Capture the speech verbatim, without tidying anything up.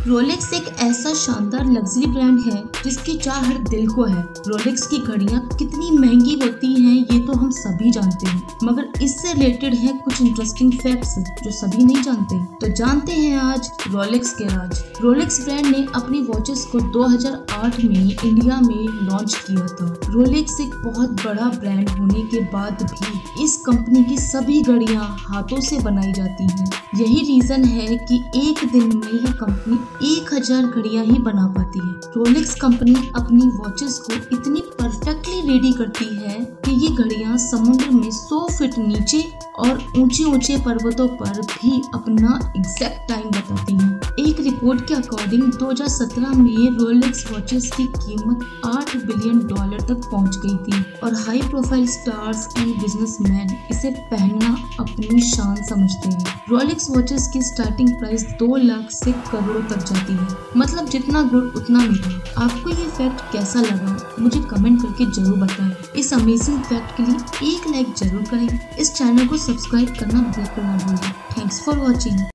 Rolex एक ऐसा शानदार लग्जरी ब्रांड है जिसकी चाह हर दिल को है। रोलेक्स की घड़ियां कितनी महंगी होती हैं ये तो हम सभी जानते हैं, मगर इससे रिलेटेड है कुछ इंटरेस्टिंग फैक्ट्स जो सभी नहीं जानते। तो जानते हैं आज रोलेक्स के राज। रोलेक्स ब्रांड ने अपनी वॉचेस को दो हज़ार आठ में इंडिया में लॉन्च किया था। रोलेक्स एक बहुत बड़ा ब्रांड होने के बाद भी इस कंपनी की सभी घड़ियां हाथों से बनाई जाती हैं। यही रीजन है कि एक दिन में यह कंपनी एक हजार घड़ियां ही बना पाती है। रोलेक्स कंपनी अपनी वॉचेस को इतनी परफेक्टली रेडी करती है कि ये घड़ियां समुद्र में सौ फीट नीचे और ऊंचे ऊंचे पर्वतों पर भी अपना एग्जैक्ट टाइम बताती हैं। एक रिपोर्ट के अकॉर्डिंग दो हज़ार सत्रह में रोलेक्स वॉचेस की कीमत आठ बिलियन डॉलर तक पहुंच गई थी और high profile stars and businessman इसे पहनना अपनी शान समझते हैं। रोलेक्स वॉचेस की स्टार्टिंग प्राइस दो लाख से करोड़ों तक जाती है। मतलब जितना गुड़ उतना मीठा। आपको ये फैक्ट कैसा लगा मुझे कमेंट करके जरूर बताएं। इस अमेजिंग फैक्ट के लिए एक लाइक जरूर करें। इस चैनल को सब्सक्राइब करना बिल्कुल ना भूलें। Thanks for watching.